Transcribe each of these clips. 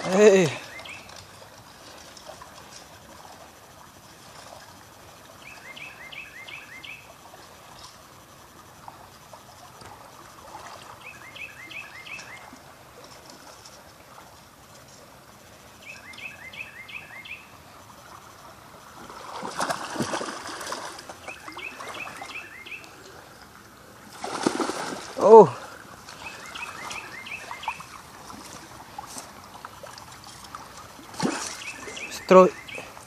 Hey. Oh. Just throw it.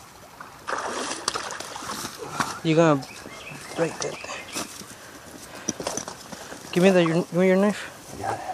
You're gonna break that. Give me your knife. I got it.